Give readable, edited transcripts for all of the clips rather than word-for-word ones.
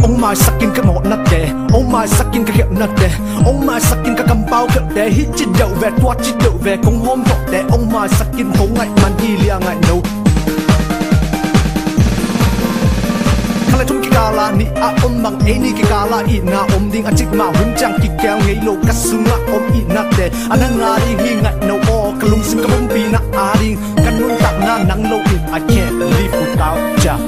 ông mai sakin cái một nát đè ông mai sakin cái hiệu nát đè ông mai sakin cái cầm bao hiệu đè hít chít đậu về toát chít đậu về cũng hôm thọ đè ông mai sakin thấu ngại man hi lia ngại nấu kala tum ki kala ni a om mang e ni ki kala i na om ding a chik ma hun chang ki keo ngei lo kasunga om i nat đè ananga ri hi ngại nấu o kalung sim ka bom pi na a ding kan nun tak na nang lo i I can't live without ya.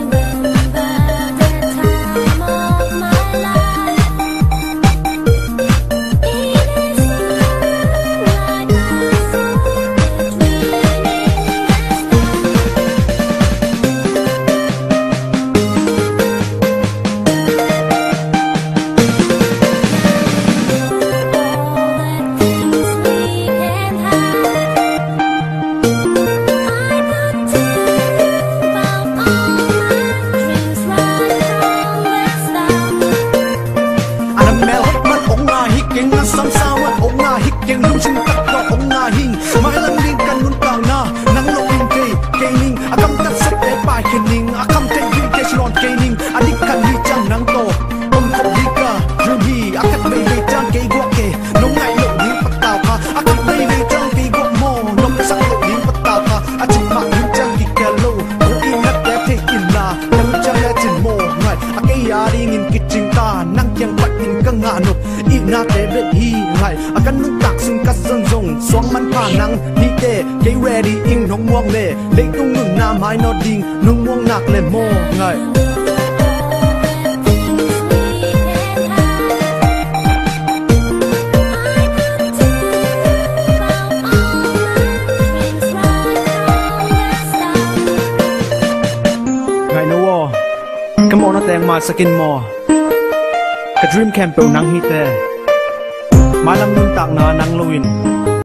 Sam sao ông nga hít tiếng lung sinh cắt đó ông nga hình mãi lần liên căn luôn càng na nắng lộ in cây ninh a cầm cắt sét để bài cây ninh a cầm tên viên cây non cây ninh a đi căn đi trăng nắng to ông không đi cả rồi đi a cắt bay về trăng cây guốc kề nông ngại lộ đi bắt tàu pa a cắt bay về trăng cây guốc mò nông sắc lộ đi bắt tàu pa a chỉ mặc đi trăng kỳ kề lâu ông in nát để thấy in là nắng trăng để chìm mò ngại a cây a đi nghìn kịch trình ta nắng chẳng bạch in căng ngã nộp na te bet hi ngai akan nun tak sun ka zong zong swang man pa nang ni te ke ready in nong muang le le tung nun na mai no ding nong muang nak le mo ngai ngai no wo come on na teng ma sakin mo ka dream camp pe nang hi te malam nun tak na nang luin